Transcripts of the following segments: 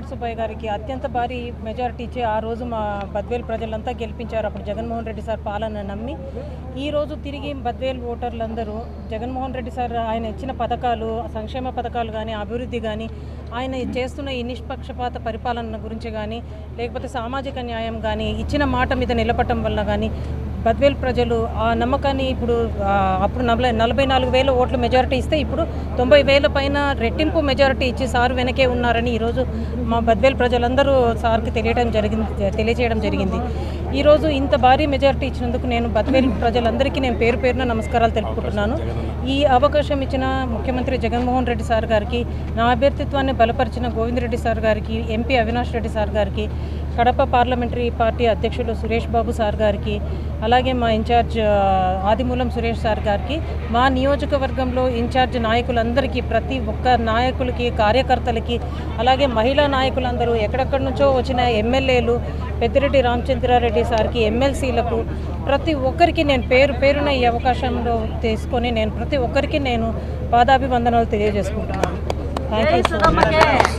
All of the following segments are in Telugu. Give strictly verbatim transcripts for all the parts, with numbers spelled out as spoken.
వెంకట సుబ్బయ్య గారికి అత్యంత భారీ మెజారిటీ ఇచ్చి ఆ రోజు మా బద్వేల్ ప్రజలంతా గెలిపించారు. అప్పుడు జగన్మోహన్ రెడ్డి సార్ పాలన నమ్మి ఈరోజు తిరిగి బద్వేల్ ఓటర్లందరూ జగన్మోహన్ రెడ్డి సార్ ఆయన ఇచ్చిన పథకాలు, సంక్షేమ పథకాలు కానీ, అభివృద్ధి కానీ, ఆయన చేస్తున్న ఈ నిష్పక్షపాత పరిపాలన గురించి కానీ, లేకపోతే సామాజిక న్యాయం కానీ, ఇచ్చిన మాట మీద నిలబడటం వల్ల కానీ బద్వేల్ ప్రజలు ఆ నమ్మకాన్ని ఇప్పుడు అప్పుడు నలభై నలభై నాలుగు వేల ఓట్ల మెజారిటీ ఇస్తే ఇప్పుడు తొంభై వేల పైన రెట్టింపు మెజారిటీ ఇచ్చి సార్ వెనకే ఉన్నారని ఈరోజు మా బద్వేల్ ప్రజలందరూ సార్కి తెలియడం జరిగింది తెలియజేయడం జరిగింది. ఈరోజు ఇంత భారీ మెజారిటీ ఇచ్చినందుకు నేను బద్వేల్ ప్రజలందరికీ నేను పేరు పేరున నమస్కారాలు తెలుపుకుంటున్నాను. ఈ అవకాశం ఇచ్చిన ముఖ్యమంత్రి జగన్మోహన్ రెడ్డి సార్ గారికి, నా అభ్యర్థిత్వాన్ని బలపరిచిన గోవిందరెడ్డి సార్ గారికి, ఎంపీ అవినాష్ రెడ్డి సార్ గారికి, కడప పార్లమెంటరీ పార్టీ అధ్యక్షులు సురేష్ బాబు సార్ గారికి, అలాగే మా ఇన్ఛార్జ్ ఆదిమూలం సురేష్ సార్ గారికి, మా నియోజకవర్గంలో ఇన్ఛార్జ్ నాయకులందరికీ, ప్రతి ఒక్క నాయకులకి, కార్యకర్తలకి, అలాగే మహిళా నాయకులందరూ, ఎక్కడెక్కడి నుంచో వచ్చిన ఎమ్మెల్యేలు, పెద్దిరెడ్డి రామచంద్రారెడ్డి సార్కి, ఎమ్మెల్సీలకు, ప్రతి ఒక్కరికి నేను పేరు పేరున ఈ అవకాశంలో తీసుకొని నేను ప్రతి ఒక్కరికి నేను పాదాభివందనాలు తెలియజేసుకుంటున్నాను. Thank you so much.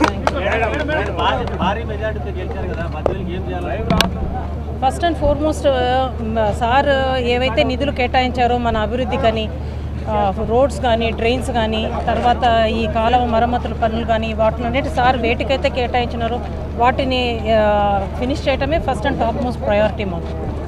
First and foremost sir ఏవైతే నిధులు కేటాయించారో మన అభివృద్ధి కానీ, రోడ్స్ కానీ, డ్రైన్స్ కానీ, తర్వాత ఈ కాలువ మరమ్మతుల పనులు కానీ, వాటినన్నిటి సార్ వేటికైతే కేటాయించినారో వాటిని ఫినిష్ చేయటమే first and topmost priority మాకు.